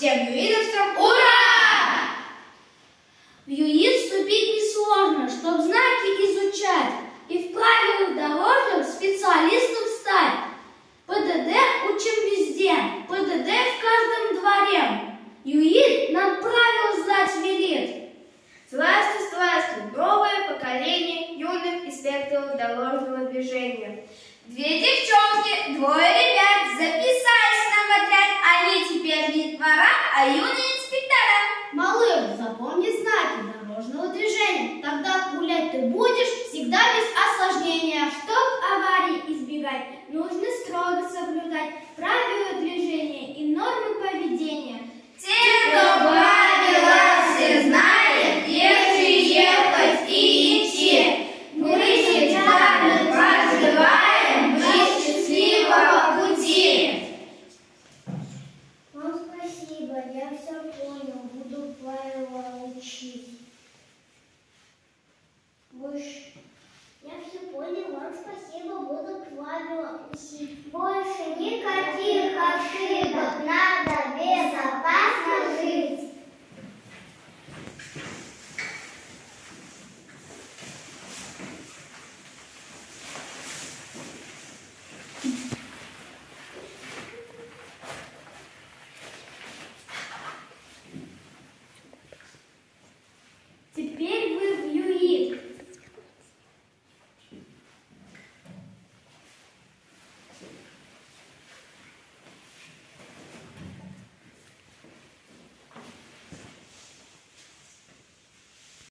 Всем юидовцам ура! В ЮИД вступить несложно, чтоб знаки изучать и в правилах дорожных специалистом стать. ПДД учим везде, ПДД в каждом дворе. ЮИД нам правила знать велит. Здравствуй, здравствуй, новое поколение юных инспекторов дорожного движения. Две девчонки, двое ребят записались нам в отряд. Они теперь не двора, а юные инспектора. Малыш, запомни знаки дорожного движения. Тогда гулять ты будешь всегда без осложнения. Чтоб аварий избегать, нужно строго соблюдать правила движения и нормы поведения. Те, кто правила все знает, легче ехать и идти. Мы всегда пожелаем быть счастливого пути. Вам спасибо, я все понял, буду правила учить. Я все понял, вам спасибо, буду правила учить. Больше никаких ошибок.